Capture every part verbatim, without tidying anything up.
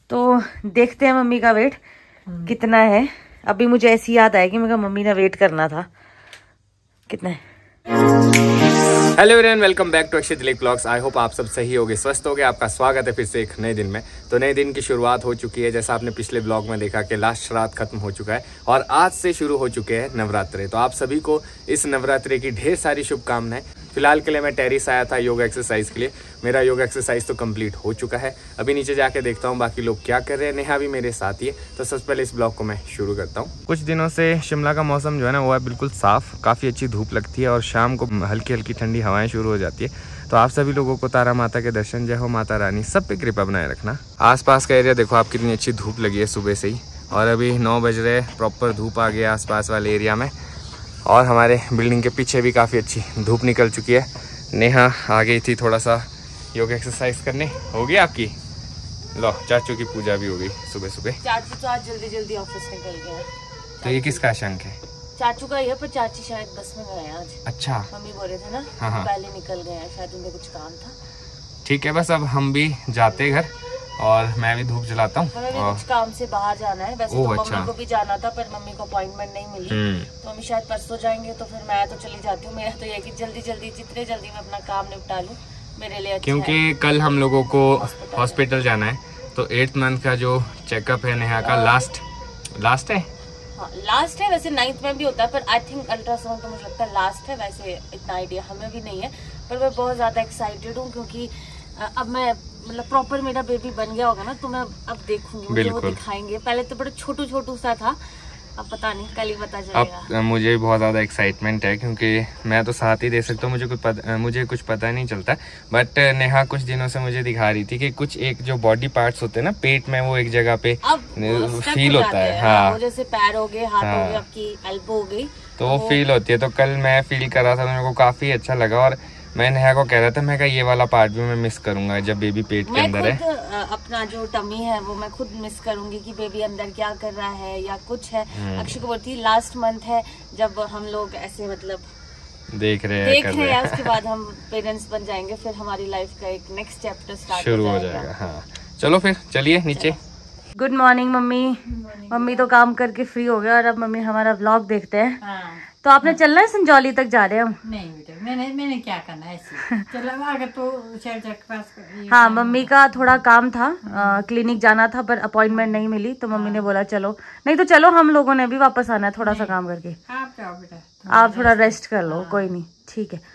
तो देखते हैं मम्मी का वेट कितना है। अभी मुझे ऐसी याद आएगी मैं मम्मी ने वेट करना था कितना है। Hello everyone, welcome back to Akshay Dilip vlogs. I hope आप सब सही होगे, स्वस्थ होगे। आपका स्वागत है फिर से एक नए दिन में। तो नए दिन की शुरुआत हो चुकी है। जैसा आपने पिछले ब्लॉग में देखा कि लास्ट श्राद्ध खत्म हो चुका है और आज से शुरू हो चुके हैं नवरात्रे। तो आप सभी को इस नवरात्रे की ढेर सारी शुभकामनाएं। फिलहाल के लिए मैं टेरिस आया था योगा एक्सरसाइज के लिए। मेरा योगा एक्सरसाइज तो कंप्लीट हो चुका है। अभी नीचे जाके देखता हूँ बाकी लोग क्या कर रहे हैं। नेहा भी मेरे साथ ही है। तो सबसे पहले इस ब्लॉग को मैं शुरू करता हूँ। कुछ दिनों से शिमला का मौसम जो है ना वो है बिल्कुल साफ, काफ़ी अच्छी धूप लगती है और शाम को हल्की हल्की ठंडी हवाएं शुरू हो जाती है। तो आप सभी लोगों को तारा माता के दर्शन, जय हो माता रानी, सब पे कृपा बनाए रखना। आसपास का एरिया देखो आप, कितनी अच्छी धूप लगी है सुबह से ही। और अभी नौ बज रहे, प्रॉपर धूप आ गया आसपास वाले एरिया में। और हमारे बिल्डिंग के पीछे भी काफ़ी अच्छी धूप निकल चुकी है। नेहा आ गई थी थोड़ा सा योगा एक्सरसाइज करने। हो गई आपकी? लो, चाचू की पूजा भी हो गई सुबह सुबह। चाचू तो आज जल्दी जल्दी ऑफिस निकल गया। तो ये किसका शंख है? चाचू का ही है, पर चाची शायद बस में गए आज। अच्छा, मम्मी बोल रहे थे ना, हाँ हाँ। पहले निकल गए हैं, शायद उनमें कुछ काम था। ठीक है, बस अब हम भी जाते घर और मैं भी धूप जलाता हूँ। हमें भी कुछ काम से बाहर जाना है। वैसे तो अच्छा। मम्मी को भी जाना था पर मम्मी को अपॉइंटमेंट नहीं मिली, तो मम्मी शायद परसों जाएंगे। तो फिर मैं तो चली जाती हूँ। मेरा तो ये कि जल्दी जल्दी जितने जल्दी मैं अपना काम निपटा लूँ मेरे लिए अच्छा। क्योंकि कल हम लोगों को हॉस्पिटल जाना है। तो एट्थ मंथ का जो चेकअप है नेहा का, लास्ट लास्ट है। हाँ लास्ट है। वैसे नाइन्थ में भी होता है पर आई थिंक अल्ट्रासाउंड तो मुझे लगता है लास्ट है। वैसे इतना आइडिया हमें भी नहीं है, पर मैं बहुत ज्यादा एक्साइटेड हूँ क्योंकि अब मैं मतलब प्रॉपर मेरा बेबी बन गया होगा ना, तो मैं अब देखूंगी, मुझे वो दिखाएंगे। पहले तो बड़ा छोटू छोटू सा था, अब पता नहीं, कल ही पता चलेगा। अब मुझे भी बहुत ज़्यादा एक्साइटमेंट है क्योंकि मैं तो साथ ही दे सकता हूँ। मुझे कुछ पता मुझे कुछ पता नहीं चलता। बट नेहा कुछ दिनों से मुझे दिखा रही थी कि कुछ एक जो बॉडी पार्ट्स होते हैं ना पेट में, वो एक जगह पे फील होता है। हाँ, जैसे पैर हो गए, हाथ हो गए, आपकी एल्बो हो गई, तो वो फील होती है। तो कल मैं फील कर रहा था, मेरे को काफी अच्छा लगा। और मैं नेहा को कह रहा था, मैं कहा ये वाला पार्ट भी मैं मिस करूंगा जब बेबी पेट के अंदर है। अपना जो टमी है वो मैं खुद मिस करूंगी कि बेबी अंदर क्या कर रहा है या कुछ है। अक्षय को बोलती लास्ट मंथ है जब हम लोग ऐसे मतलब देख रहे हैं देख रहे हैं उसके बाद हम पेरेंट्स बन जाएंगे, फिर हमारी लाइफ का एक नेक्स्ट चैप्टर स्टार्ट शुरू हो जाएगा। हाँ चलो फिर चलिए नीचे। Good morning mummy. मम्मी तो काम करके फ्री हो गया और अब मम्मी हमारा व्लॉग देखते हैं। हाँ। तो आपने हाँ। चलना है, संजौली तक जा रहे हैं हम। नहीं बेटा, मैंने मैंने क्या करना है ऐसे। चलो आगे तो के पास। हाँ मम्मी का थोड़ा काम था, आ, क्लिनिक जाना था पर अपॉइंटमेंट नहीं मिली, तो मम्मी ने बोला चलो। नहीं तो चलो, हम लोगों ने भी वापस आना है थोड़ा सा काम करके। आप जाओ बेटा, आप थोड़ा रेस्ट कर लो। कोई नहीं, ठीक है।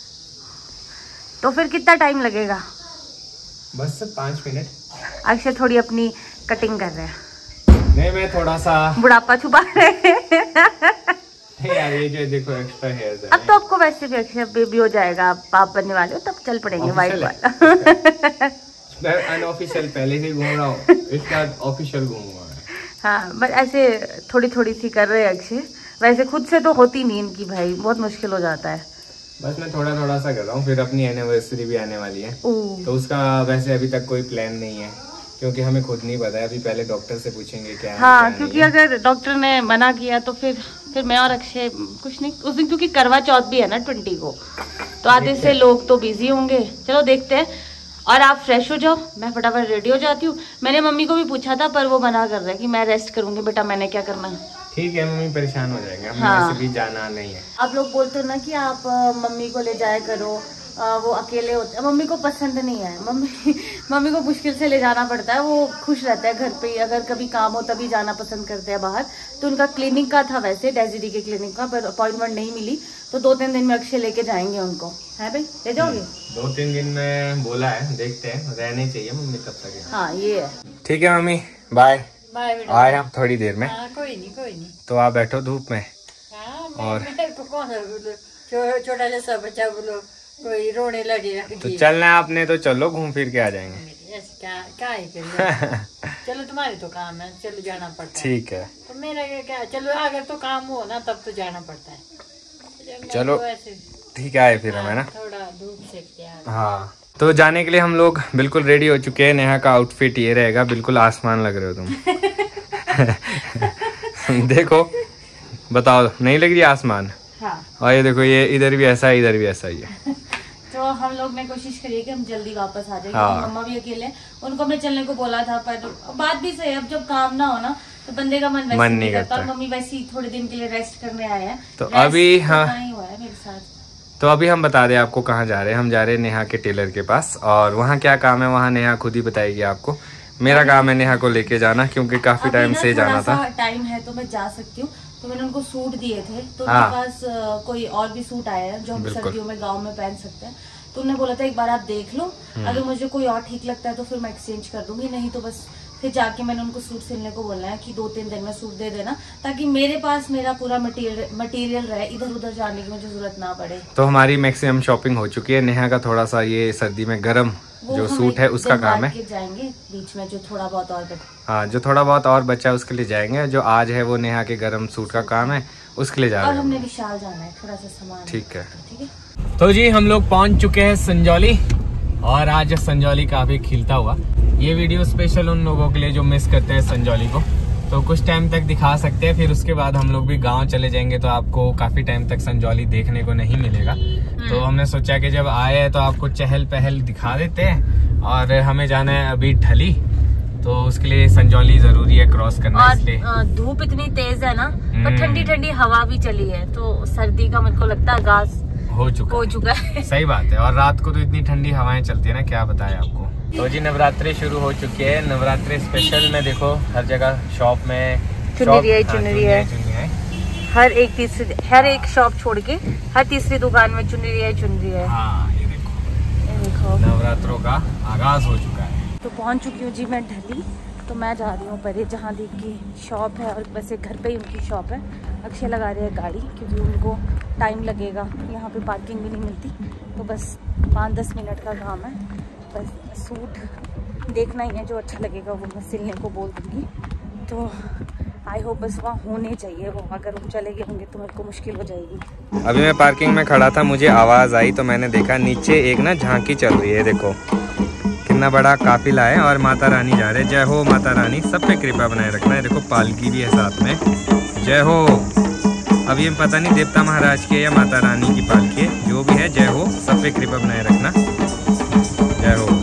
तो फिर कितना टाइम लगेगा? बस पाँच मिनट। अक्षय थोड़ी अपनी कटिंग कर रहे हैं। नहीं, मैं थोड़ा सा बुढ़ापा छुपा रहे हैं। यार ये जो देखो एक्स्ट्रा हेयर्स है। अब तो आपको वैसे भी अक्षय बेबी हो जाएगा, आप पाप बनने वाले हो, तब चल पड़ेंगे वाइट वाला। मैं अनऑफिशियल पहले से घूम रहा हूँ, इसके बाद ऑफिशियल घूमूंगा। हाँ बस ऐसे थोड़ी थोड़ी सी कर रहे हैं अक्षय। वैसे खुद से तो होती नहीं इनकी भाई, बहुत मुश्किल हो जाता है। बस मैं थोड़ा थोड़ा सा कर रहा हूँ। फिर अपनी एनिवर्सरी भी आने वाली है, तो उसका वैसे अभी तक कोई प्लान नहीं है क्योंकि हमें खुद नहीं पता है। अभी पहले डॉक्टर से पूछेंगे क्या है। हाँ, क्योंकि अगर डॉक्टर ने मना किया तो फिर फिर मैं और अक्षय कुछ नहीं उस दिन, क्योंकि करवा चौथ भी है ना ट्वेंटी को, तो आधे से लोग तो बिजी होंगे। चलो देखते हैं। और आप फ्रेश हो जाओ, मैं फटाफट रेडी हो जाती हूँ। मैंने मम्मी को भी पूछा था पर वो मना कर रहा है कि मैं रेस्ट करूंगी। बेटा मैंने क्या करना है। ठीक है, मम्मी परेशान हो जाएंगे। हाँ। वैसे भी जाना नहीं है। आप लोग बोलते हो ना कि आप मम्मी को ले जाया करो, आ, वो अकेले होते हैं। मम्मी को पसंद नहीं है। मम्मी मम्मी को मुश्किल से ले जाना पड़ता है। वो खुश रहता है घर पे ही, अगर कभी काम हो तभी जाना पसंद करते हैं बाहर। तो उनका क्लिनिक का था वैसे, डेजिडी के क्लिनिक का, पर अपॉइंटमेंट नहीं मिली, तो दो तीन दिन में अक्षय लेके जाएंगे उनको। है भाई, ले जाओगे? दो तीन दिन में बोला है, देखते हैं। रहने चाहिए मम्मी तब तक। हाँ ये है। ठीक है मम्मी, बाय बाय। आए हम थोड़ी देर में। हाँ, कोई नहीं कोई नहीं। तो आप बैठो धूप में। हाँ, और छोटा जैसा बच्चा बोलो कोई रोने लगे तो चलना है आपने, तो चलो घूम फिर के आ जाएंगे। क्या क्या है चलो तुम्हारे तो काम है, चलो जाना पड़ता है। ठीक है, तो मेरा क्या, चलो अगर तो काम हो ना तब तो जाना पड़ता है। चलो ठीक है फिर हमें ना थोड़ा धूप सेकते हैं। हाँ, तो जाने के लिए हम लोग बिल्कुल रेडी हो चुके हैं। नेहा का आउटफिट ये रहेगा, बिल्कुल आसमान लग रहे हो तुम। देखो बताओ, नहीं लग रही आसमान? हाँ। और ये देखो, ये इधर भी ऐसा है, इधर भी ऐसा ही है। तो हम लोग ने कोशिश करी कि हम जल्दी वापस आ जाए। हाँ। मम्मा भी अकेले, उनको मैं चलने को बोला था, पर बात भी सही है, अब जब काम ना हो ना तो बंदे का मन वैसे नहीं करता। और मम्मी वैसे ही थोड़े दिन के लिए रेस्ट करने आए हैं, तो अभी हाँ नहीं हुआ है मेरे साथ। तो अभी हम बता दें आपको कहाँ जा रहे हैं। हम जा रहे हैं नेहा के टेलर के पास, और वहाँ क्या काम है वहाँ नेहा खुद ही बताएगी आपको। मेरा काम है नेहा को लेके जाना, क्योंकि काफी टाइम से जाना था। टाइम है तो मैं जा सकती हूँ। तो मैंने उनको सूट दिए थे, तो उनके पास कोई और भी सूट आया है जो हम सर्दियों में गाँव में पहन सकते हैं। तो उन्होंने बोला था एक बार आप देख लो, अगर मुझे कोई और ठीक लगता है तो फिर मैं एक्सचेंज कर दूंगी, नहीं तो बस फिर जाके मैंने उनको सूट सिलने को बोलना है कि दो तीन दिन में सूट दे देना, ताकि मेरे पास मेरा पूरा मटेरियल मटेरियल रहे, इधर उधर जाने की मुझे जरूरत ना पड़े। तो हमारी मैक्सिमम शॉपिंग हो चुकी है। नेहा का थोड़ा सा ये सर्दी में गर्म जो सूट है उसका काम है, जाएंगे बीच में जो थोड़ा बहुत और बचा, हाँ जो थोड़ा बहुत और बचा है उसके लिए जाएंगे। जो आज है वो नेहा के गर्म सूट का काम है, उसके लिए जा रहे हैं। और हमने विशाल जाना है, थोड़ा सा सामान। ठीक है, ठीक है। तो जी हम लोग पहुंच चुके हैं संजौली, और आज संजौली काफी खिलता हुआ। ये वीडियो स्पेशल उन लोगों के लिए जो मिस करते हैं संजौली को, तो कुछ टाइम तक दिखा सकते हैं, फिर उसके बाद हम लोग भी गांव चले जाएंगे, तो आपको काफी टाइम तक संजौली देखने को नहीं मिलेगा। तो हमने सोचा कि जब आए हैं तो आपको चहल पहल दिखा देते हैं, और हमें जाना है अभी ढली, तो उसके लिए संजौली जरूरी है क्रॉस करना। इसलिए धूप इतनी तेज है ना, पर ठंडी ठंडी हवा भी चली है, तो सर्दी का मेरे को लगता है आगाज हो चुका हो चुका है। सही बात है, और रात को तो इतनी ठंडी हवाएं चलती है ना, क्या बताएं आपको। तो जी नवरात्रि शुरू हो चुकी है। नवरात्रि स्पेशल में देखो हर जगह शॉप में चुनरी है, चुनरी है, हर एक तीसरी हर एक शॉप छोड़ के हर तीसरी दुकान में चुनरी है, चुनरी है। हाँ ये देखो, ये देखो नवरात्रों का आगाज हो चुका है। तो पहुंच चुकी हूँ जी मैं ढली। तो मैं जा रही हूँ परे जहाँ दी की शॉप है, और वैसे घर पे ही उनकी शॉप है। अक्षय लगा रहे हैं गाड़ी, क्योंकि उनको टाइम लगेगा, यहाँ पे पार्किंग भी नहीं मिलती, तो बस पाँच दस मिनट का काम है। बस सूट देखना ही है, जो अच्छा लगेगा वो मैं सिलने को बोल दूँगी। तो आई होप बस वहाँ होने चाहिए वो, अगर वो चले गए होंगे तो मेरे को मुश्किल हो जाएगी। अभी मैं पार्किंग में खड़ा था, मुझे आवाज़ आई तो मैंने देखा नीचे एक ना झांकी चल रही है। देखो कितना बड़ा काफिला है, और माता रानी जा रहे हैं। जय हो माता रानी, सब पे कृपा बनाए रखना है। देखो पालकी भी है साथ में, जय हो। अब ये पता नहीं देवता महाराज की है या माता रानी की पालकी है, जो भी है जय हो, सब पे कृपा बनाए रखना, जय हो।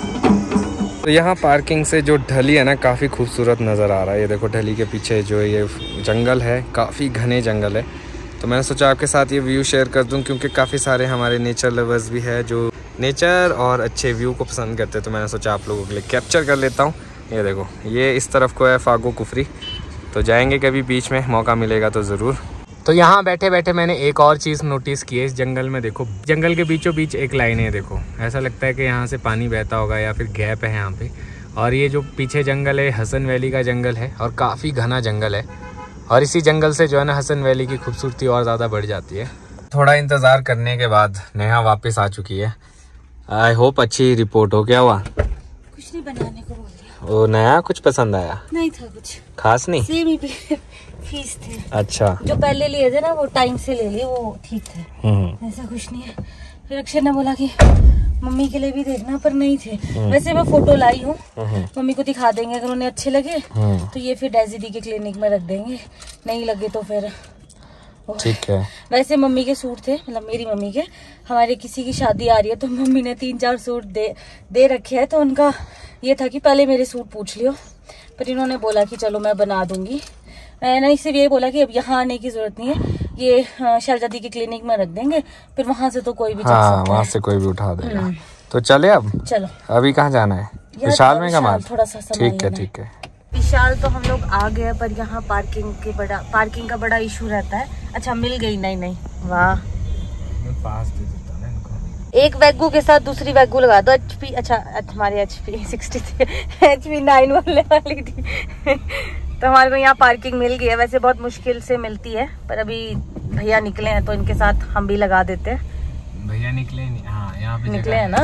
तो यहाँ पार्किंग से जो ढली है ना काफ़ी खूबसूरत नज़र आ रहा है। ये देखो ढली के पीछे जो ये जंगल है, काफ़ी घने जंगल है। तो मैंने सोचा आपके साथ ये व्यू शेयर कर दूं, क्योंकि काफ़ी सारे हमारे नेचर लवर्स भी है जो नेचर और अच्छे व्यू को पसंद करते हैं। तो मैंने सोचा आप लोगों के लिए कैप्चर कर लेता हूँ। ये देखो ये इस तरफ को है फागो कुफरी, तो जाएंगे कभी बीच में, मौका मिलेगा तो ज़रूर। तो यहाँ बैठे बैठे मैंने एक और चीज़ नोटिस की है इस जंगल में। देखो जंगल के बीचों बीच एक लाइन है, देखो ऐसा लगता है कि यहाँ से पानी बहता होगा या फिर गैप है यहाँ पे। और ये जो पीछे जंगल है हसन वैली का जंगल है, और काफ़ी घना जंगल है, और इसी जंगल से जो है ना हसन वैली की खूबसूरती और ज़्यादा बढ़ जाती है। थोड़ा इंतज़ार करने के बाद नेहा वापस आ चुकी है। आई होप अच्छी रिपोर्ट हो। क्या हुआ? कुछ नहीं बनाने को बोल दिया। वो नया कुछ पसंद आया? नहीं था कुछ खास नहीं, सेम ही फीस थे। अच्छा जो पहले लिए थे ना वो टाइम से ले लिए, वो ठीक थे, ऐसा कुछ नहीं है। फिर अक्षय ने बोला कि मम्मी के लिए भी देखना, पर नहीं थे। वैसे मैं फोटो लाई हूँ, मम्मी को दिखा देंगे, अगर उन्हें अच्छे लगे तो ये फिर डेजी दी के क्लिनिक में रख देंगे, नहीं लगे तो फिर ठीक है। वैसे मम्मी के सूट थे, मतलब मेरी मम्मी के, हमारे किसी की शादी आ रही है तो मम्मी ने तीन चार सूट दे दे रखे हैं। तो उनका ये था कि पहले मेरे सूट पूछ लियो, पर इन्होंने बोला कि चलो मैं बना दूंगी। मैंने सिर्फ ये बोला कि अब यहाँ आने की जरूरत नहीं है, ये शहजादी के क्लिनिक में रख देंगे, फिर वहाँ से तो कोई भी हाँ, वहाँ से कोई भी उठा देगा। तो चले अब, चलो अभी कहाँ जाना है? विशाल में कमाल, थोड़ा सा ठीक है ठीक है। विशाल तो हम लोग आ गए, पर यहाँ पार्किंग के बड़ा पार्किंग का बड़ा इशू रहता है। अच्छा मिल गई, नहीं नहीं वाह, पास दे देता ना इनको। एक वैगू के साथ दूसरी वैगू लगा दो। एचपी, अच्छा हमारे एचपी सिक्सटी थी, एचपी नाइन बोलने वाली थी। तो हमारे को यहाँ पार्किंग मिल गई है, वैसे बहुत मुश्किल से मिलती है, पर अभी भैया निकले हैं तो इनके साथ हम भी लगा देते हैं। भैया निकले नहीं, हाँ यहाँ पे निकले हैं ना,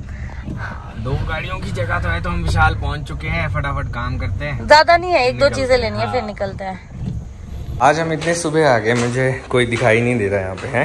दो गाड़ियों की जगह तो है। तो हम विशाल पहुंच चुके हैं, फटाफट काम करते हैं, ज्यादा नहीं है, एक दो चीजें लेनी है, फिर निकलते हैं। आज हम इतने सुबह आ गए, मुझे कोई दिखाई नहीं दे रहा यहाँ पे है।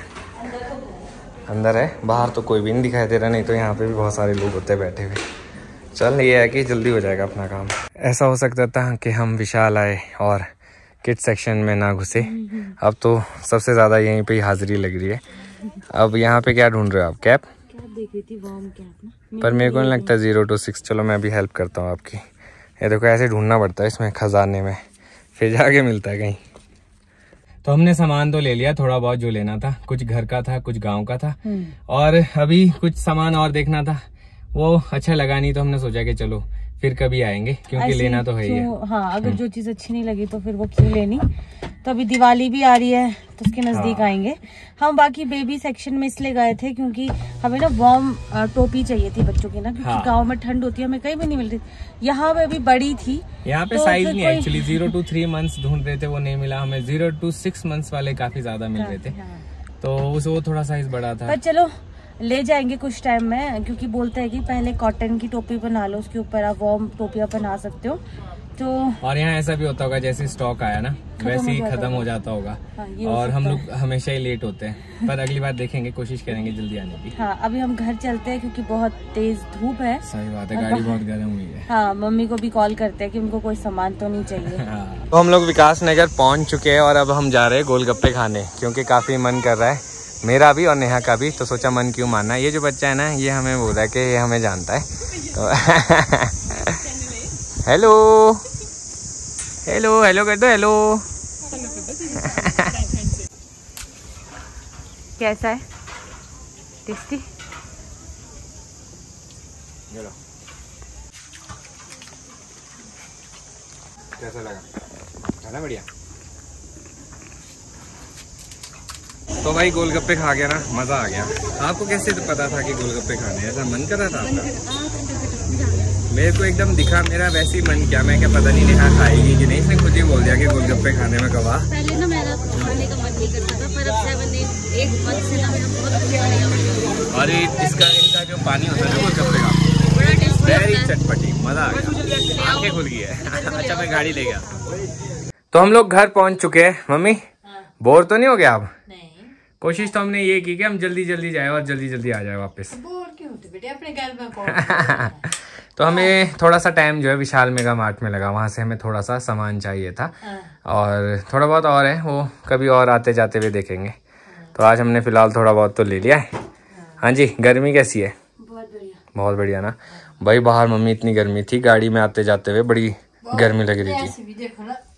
अंदर है, बाहर तो कोई भी नहीं दिखाई दे रहा, नहीं तो यहाँ पे भी बहुत सारे लोग होते हैं बैठे हुए। चल ये है कि जल्दी हो जाएगा अपना काम। ऐसा हो सकता था कि हम विशाल आए और किड्स सेक्शन में ना घुसे, अब तो सबसे ज़्यादा यहीं पे ही हाजिरी लग रही है। अब यहाँ पे क्या ढूंढ रहे हो आप? कैप? देख रही थी वार्म कैप ना, पर मेरे को नहीं लगता जीरो टू सिक्स। चलो मैं अभी हेल्प करता हूँ आपकी। ये देखो ऐसे ढूंढना पड़ता है इसमें खजाने में, फिर जाके मिलता है कहीं। तो हमने सामान तो ले लिया, थोड़ा बहुत जो लेना था, कुछ घर का था कुछ गांव का था, और अभी कुछ सामान और देखना था, वो अच्छा लगा नहीं तो हमने सोचा कि चलो फिर कभी आएंगे, क्योंकि लेना तो है ही है। हाँ, अगर जो चीज अच्छी नहीं लगी तो फिर वो क्यों लेनी। तो अभी दिवाली भी आ रही है तो उसके नजदीक हाँ। आएंगे हम। बाकी बेबी सेक्शन में इसलिए गए थे क्योंकि हमें ना वार्म टोपी चाहिए थी बच्चों की ना, क्योंकि हाँ। गाँव में ठंड होती है, हमें कहीं भी नहीं मिलती। यहाँ पे अभी बड़ी थी, यहाँ पे तो साइज नहीं है actually. Zero two three months ढूंढ रहे थे, वो नहीं मिला हमें। जीरो टू सिक्स मंथ्स वाले काफी ज्यादा मिल रहे थे, तो उस वो थोड़ा साइज बड़ा था। पर चलो ले जाएंगे कुछ टाइम में, क्योंकि बोलते हैं कि पहले कॉटन की टोपी बना लो, उसके ऊपर आप वार्म टोपियां बना सकते हो। तो और यहाँ ऐसा भी होता होगा जैसे स्टॉक आया ना वैसे ही खत्म हो जाता होगा। हाँ, और हम लोग हमेशा ही लेट होते हैं, पर अगली बार देखेंगे, कोशिश करेंगे जल्दी आने की। हाँ, अभी हम घर चलते हैं क्योंकि बहुत तेज धूप है। सही बात है, गाड़ी बहुत गर्म हुई है। हाँ, मम्मी को भी कॉल करते हैं कि उनको कोई सामान तो नहीं चाहिए। हाँ। तो हम लोग विकास नगर पहुँच चुके हैं और अब हम जा रहे हैं गोलगप्पे खाने, क्योंकि काफी मन कर रहा है मेरा भी और नेहा का भी। तो सोचा मन क्यों मानना, ये जो बच्चा है ना ये हमें बोल रहा है कि ये हमें जानता है। तो हेलो हेलो हेलो कर दो, हेलो। कैसा है? टेस्टी? कैसा लगा? खाना बढ़िया। तो भाई गोलगप्पे खा गया ना, मजा आ गया। आपको कैसे तो पता था कि गोलगप्पे खाने, ऐसा मन कर रहा था आपका? मेरे को एकदम दिखा, मेरा वैसे ही मन किया। मैं क्या पता नहीं नेहा खाएगी कि नहीं, इसने खुद ही बोल दिया कि गोलगप्पे खाने में कवा। पहले ना मेरा खाने का मन नहीं करता था, पर अब सेवन एक मंथ से ना मेरा बहुत। और इसका इनका जो पानी होता है ना गोलगप्पे का, वेरी चटपटी, मजा आ गया, आंखें खुल गई है। अच्छा मैं गाड़ी ले गया। तो हम लोग घर पहुंच चुके हैं। मम्मी बोर तो नहीं हो गया आप? कोशिश तो हमने ये की कि हम जल्दी जल्दी जाए और जल्दी जल्दी आ जाए वापस। बोर क्यों होते बेटे, अपने घर में पहुंच। तो हमें थोड़ा सा टाइम जो है विशाल मेगा मार्ट में लगा, वहाँ से हमें थोड़ा सा सामान चाहिए था और थोड़ा बहुत और है, वो कभी और आते जाते हुए देखेंगे। तो आज हमने फिलहाल थोड़ा बहुत तो ले लिया है। हाँ जी, गर्मी कैसी है? बहुत बढ़िया, बहुत बढ़िया ना भाई। बाहर मम्मी इतनी गर्मी थी, गाड़ी में आते जाते हुए बड़ी गर्मी लग रही थी।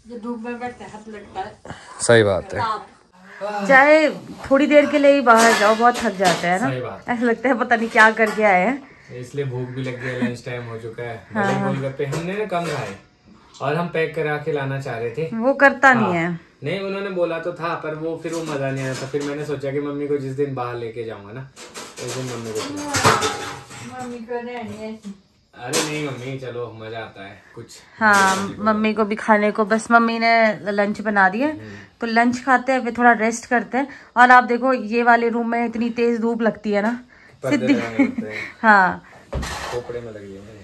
सही बात है, चाहे थोड़ी देर के लिए ही बाहर जाओ बहुत थक जाते हैं ना, ऐसा लगता है पता नहीं क्या करके आए हैं। इसलिए भूख भी लग गई है, लंच टाइम हो चुका है। हाँ। गोलगप्पे हमने ना कम खाए और हम पैक करा के लाना चाह रहे थे, वो करता हाँ। नहीं है। नहीं, उन्होंने बोला तो था पर वो फिर वो मजा नहीं आया था। फिर मैंने सोचा कि मम्मी को जिस दिन बाहर लेके जाऊंगा ना उस दिन मम्मी को मम्मी को नहीं। अरे नहीं मम्मी, चलो मजा आता है कुछ। हाँ, मम्मी को भी खाने को, बस मम्मी ने लंच बना दिया तो लंच खाते हैं, फिर थोड़ा रेस्ट करते हैं। और आप देखो ये वाले रूम में इतनी तेज धूप लगती है ना, सीधी हाँ खोपड़े में लगी है।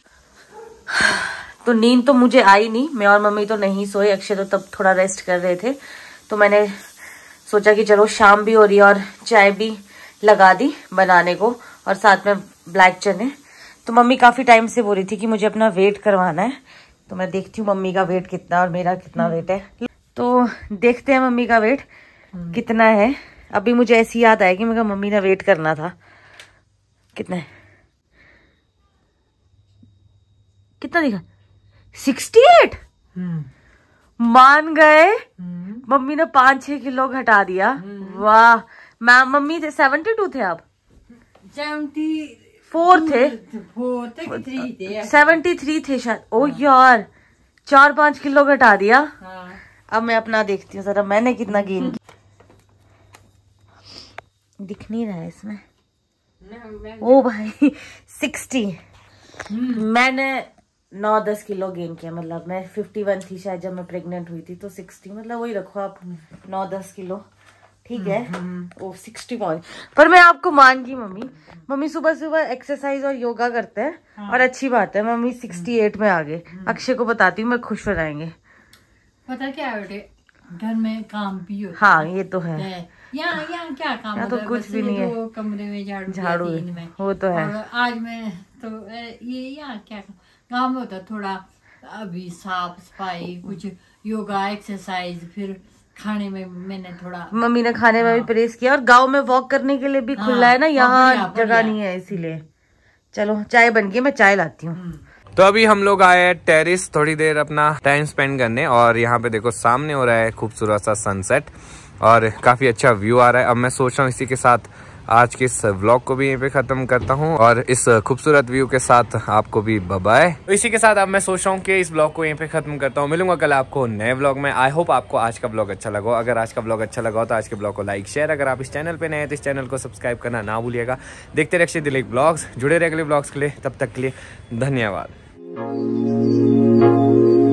तो नींद तो मुझे आई नहीं, मैं और मम्मी तो नहीं सोए, अक्षय तो तब थोड़ा रेस्ट कर रहे थे। तो मैंने सोचा कि चलो शाम भी हो रही है और चाय भी लगा दी बनाने को, और साथ में ब्लैक चने। तो मम्मी काफी टाइम से बोल रही थी कि मुझे अपना वेट करवाना है, तो मैं देखती हूँ मम्मी का वेट कितना और मेरा कितना वेट है। तो देखते हैं मम्मी का वेट कितना है। अभी मुझे ऐसी याद आएगी मेरा मम्मी ने वेट करना था। कितना है, कितना दिखा? Sixty eight. मान गए, मम्मी ने पाँच छह किलो घटा दिया। वाह मैम, मम्मी थे सेवेंटी टू थे, आप सेवेंटी फोर थे, सेवेंटी थ्री थे शायद। ओ यार, चार पांच किलो घटा दिया। हाँ। अब मैं अपना देखती हूँ जरा मैंने कितना गेन किया। दिख नहीं रहा है इसमें। ओ भाई सिक्सटी। मैंने नौ दस किलो गेन किया, मतलब मैं फिफ्टी वन थी शायद जब मैं प्रेग्नेंट हुई थी, तो सिक्सटी मतलब वही रखो आप, नौ दस किलो ठीक है। Oh sixty point. पर मैं आपको मान गई मम्मी, मम्मी सुबह सुबह एक्सरसाइज और योगा करते हैं। हाँ। और अच्छी बात है, मम्मी सिक्सटी एट में आ गए। अक्षय को बताती हूँ, मैं खुश हो जाएंगे। पता क्या है बेटे, घर में काम भी होता है। हाँ ये तो है, यहाँ यहाँ क्या काम, यहाँ तो कुछ भी नहीं है, कमरे में झाड़ू झाड़ू वो तो है। आज मैं तो ये यहाँ क्या काम होता, थोड़ा अभी साफ सफाई, कुछ योगा एक्सरसाइज, फिर खाने में मैंने थोड़ा मम्मी ने खाने में भी परहेज किया और गांव में वॉक करने के लिए भी खुला है ना, यहाँ जगह नहीं है इसीलिए। चलो चाय बन गई, मैं चाय लाती हूँ। तो अभी हम लोग आए हैं टेरिस थोड़ी देर अपना टाइम स्पेंड करने, और यहाँ पे देखो सामने हो रहा है खूबसूरत सा सनसेट और काफी अच्छा व्यू आ रहा है। अब मैं सोच रहा हूँ इसी के साथ आज के इस व्लॉग को भी यहीं पे खत्म करता हूँ और इस खूबसूरत व्यू के साथ आपको भी बाय बाय। तो इसी के साथ अब मैं सोच रहा हूँ कि इस व्लॉग को यहीं पे खत्म करता हूँ। मिलूंगा कल आपको नए व्लॉग में। आई होप आपको आज का व्लॉग अच्छा लगा। अगर आज का व्लॉग अच्छा लगा तो आज के व्लॉग को लाइक शेयर, अगर आप इस चैनल पे नए हैं तो इस चैनल को सब्सक्राइब करना ना भूलिएगा। देखते रहिए अक्षय दिलीप व्लॉग्स, जुड़े रहिए अगले व्लॉग्स के लिए। तब तक के लिए धन्यवाद।